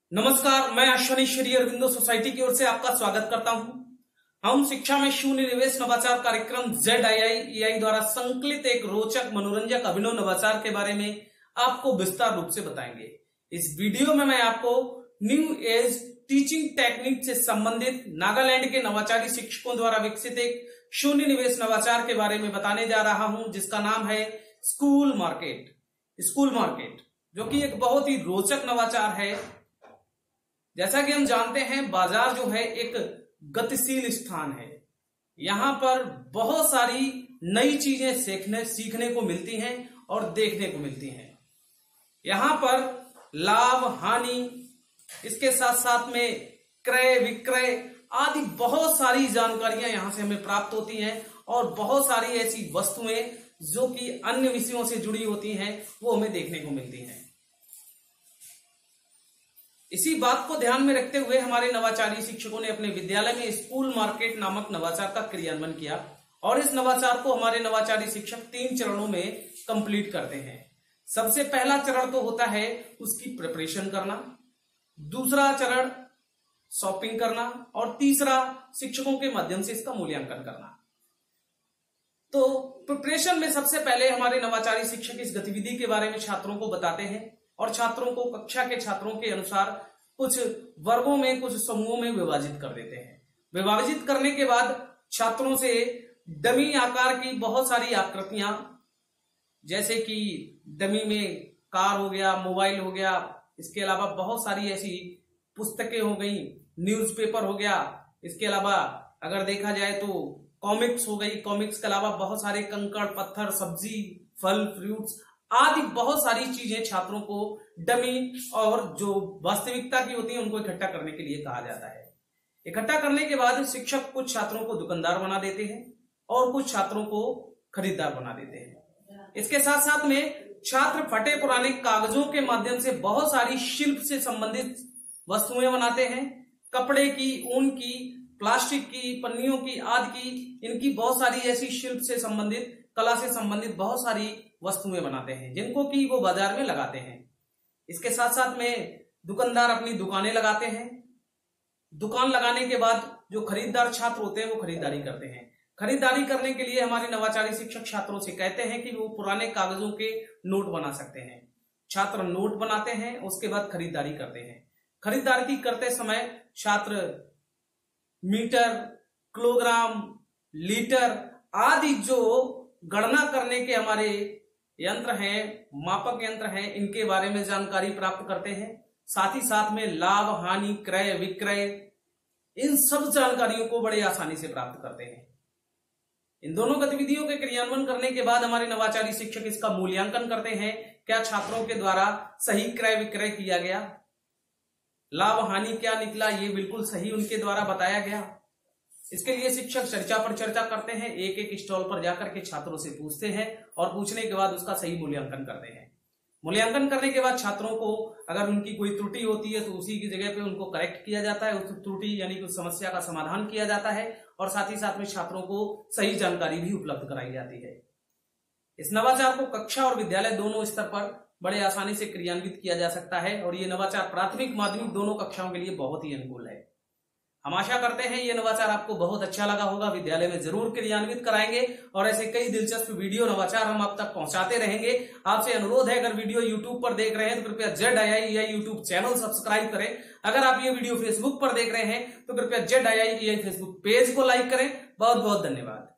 नमस्कार, मैं अश्वनी अरविंदो सोसाइटी की ओर से आपका स्वागत करता हूं। हम शिक्षा में शून्य निवेश नवाचार कार्यक्रम ZII द्वारा संकलित एक रोचक मनोरंजक अभिनव नवाचार के बारे में आपको विस्तार रूप से बताएंगे। इस वीडियो में मैं आपको न्यू एज टीचिंग टेक्निक से संबंधित नागालैंड के नवाचारी शिक्षकों द्वारा विकसित एक शून्य निवेश नवाचार के बारे में बताने जा रहा हूं, जिसका नाम है स्कूल मार्केट, जो कि एक बहुत ही रोचक नवाचार है। जैसा कि हम जानते हैं, बाजार जो है एक गतिशील स्थान है। यहां पर बहुत सारी नई चीजें सीखने को मिलती हैं और देखने को मिलती हैं। यहां पर लाभ हानि, इसके साथ साथ में क्रय विक्रय आदि बहुत सारी जानकारियां यहां से हमें प्राप्त होती हैं और बहुत सारी ऐसी वस्तुएं जो कि अन्य विषयों से जुड़ी होती हैं वो हमें देखने को मिलती हैं। इसी बात को ध्यान में रखते हुए हमारे नवाचारी शिक्षकों ने अपने विद्यालय में स्कूल मार्केट नामक नवाचार का क्रियान्वयन किया और इस नवाचार को हमारे नवाचारी शिक्षक 3 चरणों में कंप्लीट करते हैं। सबसे पहला चरण तो होता है उसकी प्रिपरेशन करना, दूसरा चरण शॉपिंग करना और तीसरा शिक्षकों के माध्यम से इसका मूल्यांकन करना। तो प्रिपरेशन में सबसे पहले हमारे नवाचारी शिक्षक इस गतिविधि के बारे में छात्रों को बताते हैं और छात्रों को कक्षा के छात्रों के अनुसार कुछ वर्गों में, कुछ समूहों में विभाजित कर देते हैं। विभाजित करने के बाद छात्रों से डमी आकार की बहुत सारी आकृतियां, जैसे कि डमी में कार हो गया, मोबाइल हो गया, इसके अलावा बहुत सारी ऐसी पुस्तकें हो गई, न्यूज़पेपर हो गया, इसके अलावा अगर देखा जाए तो कॉमिक्स हो गई, कॉमिक्स के अलावा बहुत सारे कंकड़ पत्थर, सब्जी, फल, फ्रूट्स आदि बहुत सारी चीजें छात्रों को डमी और जो वास्तविकता की होती है उनको इकट्ठा करने के लिए कहा जाता है। इकट्ठा करने के बाद शिक्षक कुछ छात्रों को दुकानदार बना देते हैं और कुछ छात्रों को खरीदार बना देते हैं। इसके साथ साथ में छात्र फटे पुराने कागजों के माध्यम से बहुत सारी शिल्प से संबंधित वस्तुएं बनाते हैं। कपड़े की, ऊन की, प्लास्टिक की, पन्नियों की आदि की, इनकी बहुत सारी ऐसी शिल्प से संबंधित, कला से संबंधित बहुत सारी वस्तुएं बनाते हैं जिनको कि वो बाजार में लगाते हैं। इसके साथ साथ में दुकानदार अपनी दुकानें लगाते हैं। दुकान लगाने के बाद जो खरीदार छात्र होते हैं वो खरीदारी करते हैं। खरीदारी करने के लिए हमारे नवाचारी शिक्षक छात्रों से कहते हैं कि वो पुराने कागजों के नोट बना सकते हैं। छात्र नोट बनाते हैं, उसके बाद खरीदारी करते हैं। खरीदारी करते समय छात्र मीटर, किलोग्राम, लीटर आदि जो गणना करने के हमारे यंत्र हैं, मापक यंत्र हैं, इनके बारे में जानकारी प्राप्त करते हैं। साथ ही साथ में लाभ हानि, क्रय विक्रय, इन सब जानकारियों को बड़े आसानी से प्राप्त करते हैं। इन दोनों गतिविधियों के क्रियान्वयन करने के बाद हमारे नवाचारी शिक्षक इसका मूल्यांकन करते हैं। क्या छात्रों के द्वारा सही क्रय विक्रय किया गया, लाभ हानि क्या निकला, ये बिल्कुल सही उनके द्वारा बताया गया। इसके लिए शिक्षक चर्चा पर चर्चा करते हैं, एक एक स्टॉल पर जाकर के छात्रों से पूछते हैं और पूछने के बाद उसका सही मूल्यांकन करते हैं। मूल्यांकन करने के बाद छात्रों को अगर उनकी कोई त्रुटि होती है तो उसी की जगह पे उनको करेक्ट किया जाता है, उस त्रुटि यानी कि उस समस्या का समाधान किया जाता है और साथ ही साथ में छात्रों को सही जानकारी भी उपलब्ध कराई जाती है। इस नवाचार को कक्षा और विद्यालय दोनों स्तर पर बड़े आसानी से क्रियान्वित किया जा सकता है और ये नवाचार प्राथमिक माध्यमिक दोनों कक्षाओं के लिए बहुत ही अनुकूल है। हम आशा करते हैं ये नवाचार आपको बहुत अच्छा लगा होगा। विद्यालय में जरूर क्रियान्वित कराएंगे और ऐसे कई दिलचस्प वीडियो नवाचार हम आप तक पहुंचाते रहेंगे। आपसे अनुरोध है, अगर वीडियो यूट्यूब पर देख रहे हैं तो कृपया ZII यूट्यूब चैनल सब्सक्राइब करें। अगर आप ये वीडियो फेसबुक पर देख रहे हैं तो कृपया ZII फेसबुक पेज को लाइक करें। बहुत बहुत धन्यवाद।